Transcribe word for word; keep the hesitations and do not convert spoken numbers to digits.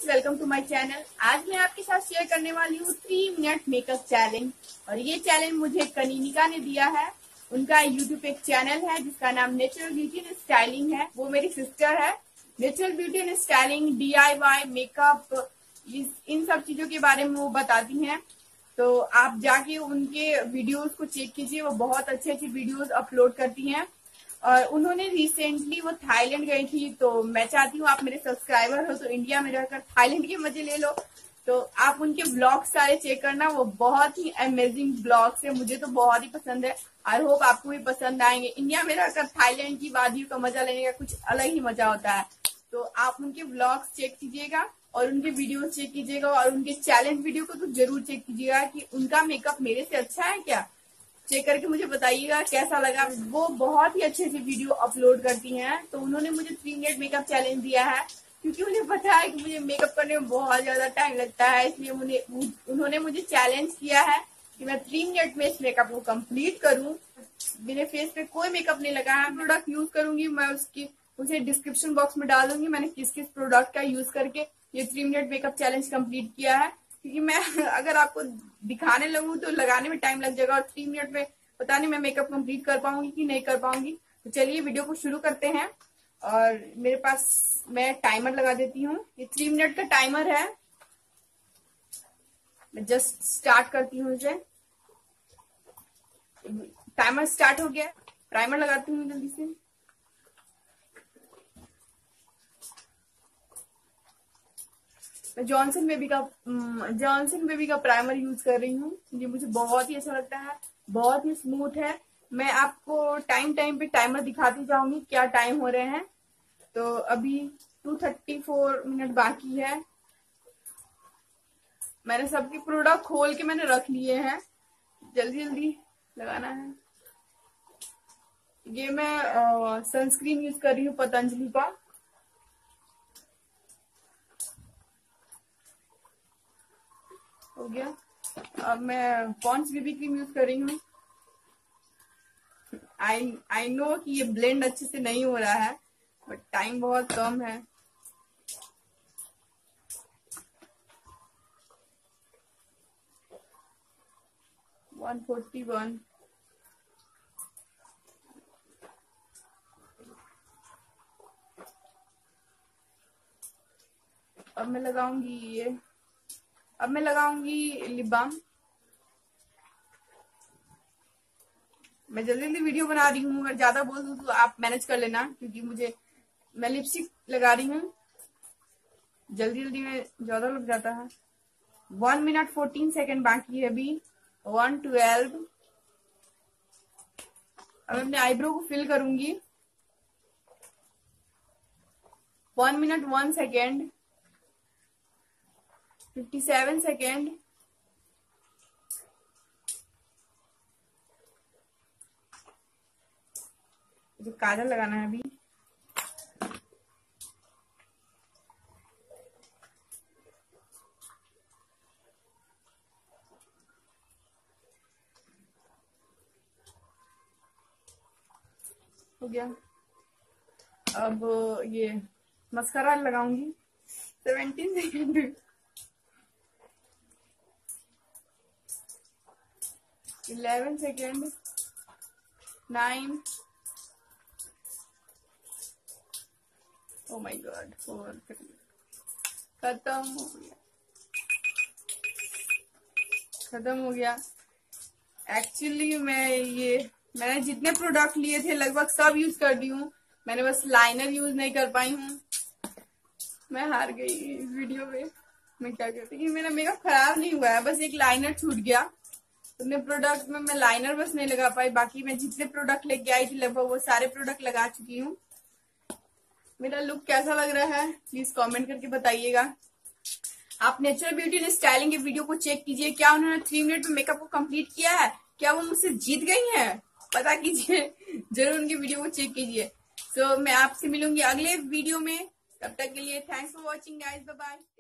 Welcome to my channel. आज मैं आपके साथ शेयर करने वाली हूँ थ्री मिनट मेकअप चैलेंज। और ये चैलेंज मुझे कनीनिका ने दिया है। उनका यूट्यूब एक चैनल है जिसका नाम नेचुरल ब्यूटी एंड स्टाइलिंग है। वो मेरी सिस्टर है। Natural beauty and styling, D I Y, makeup, इन सब चीजों के बारे में वो बताती हैं। तो आप जाके उनके वीडियोज को चेक कीजिए। वो बहुत अच्छी अच्छी वीडियोज अपलोड करती हैं। और उन्होंने रिसेंटली वो थाईलैंड गई थी। तो मैं चाहती हूँ आप मेरे सब्सक्राइबर हो तो इंडिया में रहकर थाईलैंड के मजे ले लो। तो आप उनके ब्लॉग्स सारे चेक करना। वो बहुत ही अमेजिंग ब्लॉग्स है। मुझे तो बहुत ही पसंद है। आई होप आपको भी पसंद आएंगे। इंडिया में रहकर थाईलैंड की वादियों का मजा लेने का कुछ अलग ही मजा होता है। तो आप उनके ब्लॉग्स चेक कीजिएगा और उनके वीडियो चेक कीजिएगा और उनके चैलेंज वीडियो को तो जरूर चेक कीजिएगा कि उनका मेकअप मेरे से अच्छा है क्या। चेक करके मुझे बताइएगा कैसा लगा। वो बहुत ही अच्छे अच्छे वीडियो अपलोड करती हैं। तो उन्होंने मुझे थ्री मिनट मेकअप चैलेंज दिया है क्योंकि उन्हें पता है कि मुझे मेकअप करने में बहुत ज्यादा टाइम लगता है। इसलिए मुझे उन्होंने मुझे चैलेंज किया है कि मैं थ्री मिनट में इस मेकअप को कंप्लीट करूं। मेरे फेस पे कोई मेकअप नहीं लगा है। प्रोडक्ट यूज करूंगी मैं, उसकी उसे डिस्क्रिप्शन बॉक्स में डाल दूंगी मैंने किस किस प्रोडक्ट का यूज करके ये three minute makeup challenge complete किया है। क्योंकि मैं अगर आपको दिखाने लगूं तो लगाने में टाइम लग जाएगा और थ्री मिनट में पता नहीं मैं मेकअप कंप्लीट कर पाऊंगी कि नहीं कर पाऊंगी। तो चलिए वीडियो को शुरू करते हैं। और मेरे पास मैं टाइमर लगा देती हूँ। ये थ्री मिनट का टाइमर है। मैं जस्ट स्टार्ट करती हूँ इसे। टाइमर स्टार्ट हो गया। टाइमर लगाती हूँ जल्दी से। मैं जॉनसन बेबी का जॉनसन बेबी का प्राइमर यूज कर रही हूँ। ये मुझे बहुत ही अच्छा लगता है। बहुत ही स्मूथ है। मैं आपको टाइम टाइम पे टाइमर दिखाती जाऊंगी क्या टाइम हो रहे हैं। तो अभी टू थर्टी फोर मिनट बाकी है। मैंने सबके प्रोडक्ट खोल के मैंने रख लिए हैं। जल्दी जल्दी लगाना है। ये मैं सनस्क्रीन यूज कर रही हूँ पतंजलि का। हो गया। अब मैं पॉन्ड्स बेबी क्रीम यूज कर रही हूँ। आई आई नो कि ये ब्लेंड अच्छे से नहीं हो रहा है बट टाइम बहुत कम है। One forty one. अब मैं लगाऊंगी ये अब मैं लगाऊंगी लिप बाम। मैं जल्दी जल्दी वीडियो बना रही हूँ। अगर ज्यादा बोल दूं तो आप मैनेज कर लेना क्योंकि मुझे मैं लिपस्टिक लगा रही हूँ। जल्दी जल्दी में ज्यादा लग जाता है। वन मिनट फोर्टीन सेकेंड बाकी है अभी। One twelve. अब अपने आईब्रो को फिल करूंगी। One minute one second. Fifty seven second. जो काजल लगाना है अभी। हो गया। अब ये मस्कारा लगाऊंगी। Seventeen second. Eleven second. Nine. Oh my god. Four. खत्म हो गया। खत्म हो गया। एक्चुअली मैं ये मैंने जितने प्रोडक्ट लिए थे लगभग सब यूज कर दी हूँ। मैंने बस लाइनर यूज नहीं कर पाई हूँ। मैं हार गई इस वीडियो में। मैं क्या करती कि मेरा मेकअप खराब नहीं हुआ है, बस एक लाइनर छूट गया। अपने प्रोडक्ट में मैं लाइनर बस नहीं लगा पाई। बाकी मैं जितने प्रोडक्ट लेके आई थी लगभग वो सारे प्रोडक्ट लगा चुकी हूँ। मेरा लुक कैसा लग रहा है प्लीज कमेंट करके बताइएगा। आप नेचुरल ब्यूटी एंड स्टाइलिंग के वीडियो को चेक कीजिए। क्या उन्होंने थ्री मिनट में मेकअप को कंप्लीट किया है? क्या वो मुझसे जीत गई हैं? पता कीजिए। जरूर उनकी वीडियो को चेक कीजिए। सो so, मैं आपसे मिलूंगी अगले वीडियो में। तब तक के लिए thanks for watching guys. Bye bye.